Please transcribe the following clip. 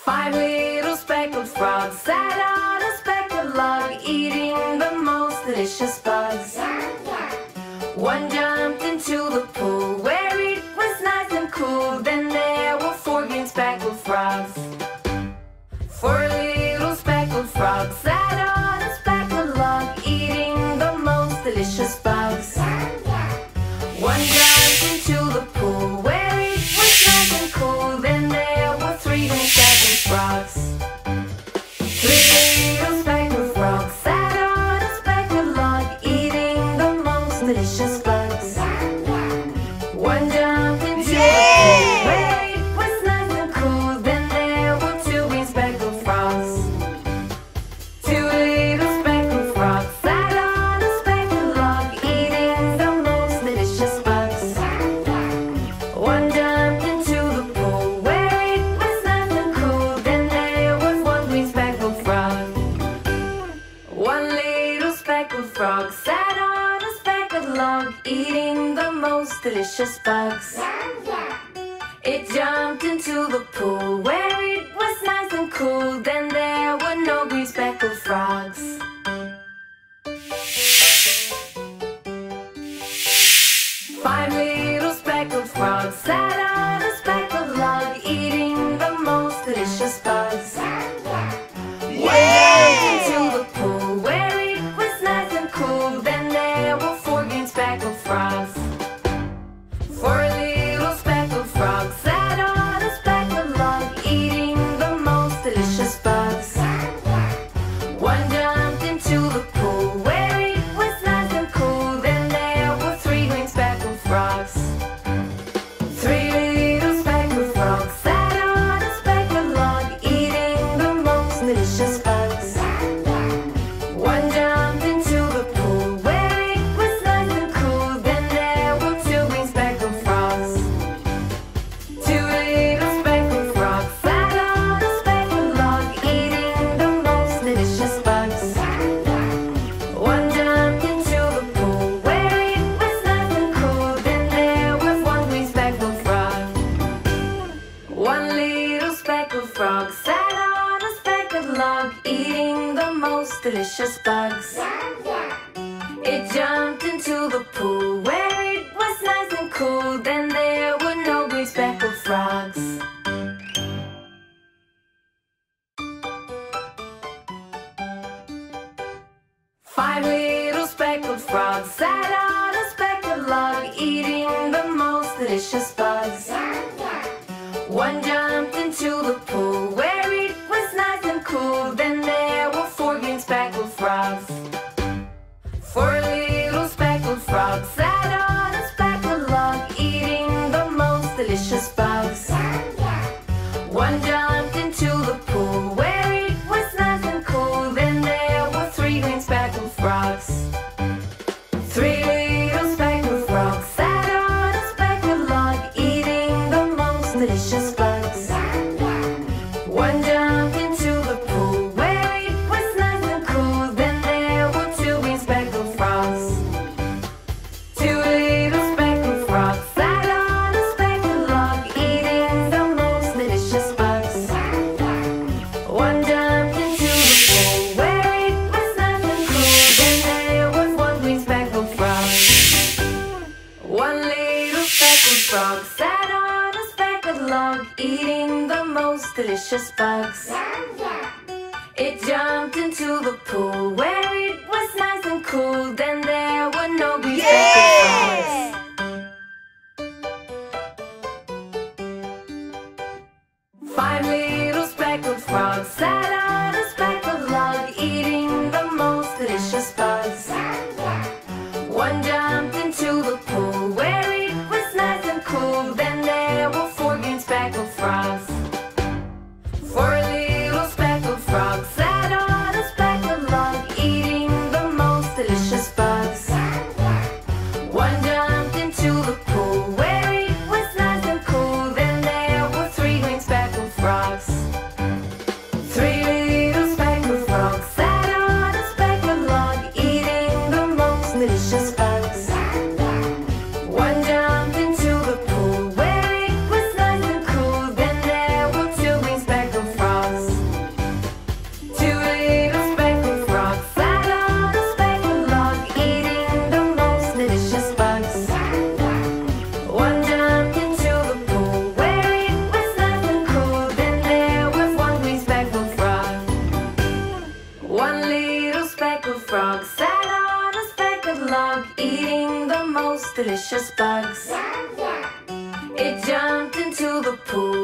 Five little speckled frogs sat on a speckled log, eating the most delicious bugs. One jumped into the pool where it was nice and cool. Then there were four green speckled frogs. Four little speckled frogs sat on a speckled log, eating the most delicious bugs. One jumped into the pool where it was nice and cool. Then there were three green speckled frogs. Three little speckled frogs sat on a speckled log, eating the most delicious bugs. One jumped into the pool where it was nice and cool. Then there were two green speckled frogs. Two little speckled frogs sat on a speckled log, eating the most delicious bugs. One jumped into the pool where it was nice and cool. Then there was one green speckled frog. One little speckled frog sat on a speckled log, eating the most delicious bugs. It jumped into the pool where it was nice and cool. Then there were no green speckled frogs. Five little speckled frogs sat on a speckled log, eating the most delicious bugs. One jumped into the pool where it was nice and cool. Then there were four green speckled frogs. Four little speckled frogs sat on a speckled log, eating the most delicious bugs. One jumped into the pool where it was nice and cool. Then there were three green speckled frogs. Three little speckled frogs sat on a speckled log, eating the most delicious bugs. One jumped into the pool where it was nice and cool. Then there were two green speckled frogs. Two little speckled frogs sat on a speckled log, eating the most delicious bugs. One jumped into the pool where it was nice and cool. Then there was one green speckled frog. One little speckled frog sat on a speckled log, eating the most delicious bugs. It jumped into the pool where it was nice and cool. Then there were no green speckled frogs. Five little speckled frogs sat on a speckled log, eating the most delicious bugs. One jumped into the pool where it was nice and cool. Then there were four green speckled frogs. Four little speckled frogs sat on a speckled log, eating the most delicious bugs. One jumped into the pool where it was nice and cool. Then there were three green speckled frogs. Three little speckled frogs sat on a speckled log, eating the most delicious bugs. One jumped into the pool where it was nice and cool. Then there were two green speckled frogs. Two little speckled frogs sat on a speckled log, eating the most delicious bugs. One jumped into the pool where it was nice and cool. Then there was one green speckled frog. One little speckled frog sat on a speckled log, eating the most delicious bugs. It jumped into the pool where it was nice and cool. Then there were no green speckled frogs. Five little speckled frogs sat on a speckled log, eating the most delicious bugs. One jumped into the pool where it was nice and cool. Then there were four green speckled frogs. Four little speckled frogs sat on a speckled log, eating the most delicious bugs. One jumped into the pool where it was nice and cool. Then there were three green speckled frogs. Three most delicious bugs. It jumped into the pool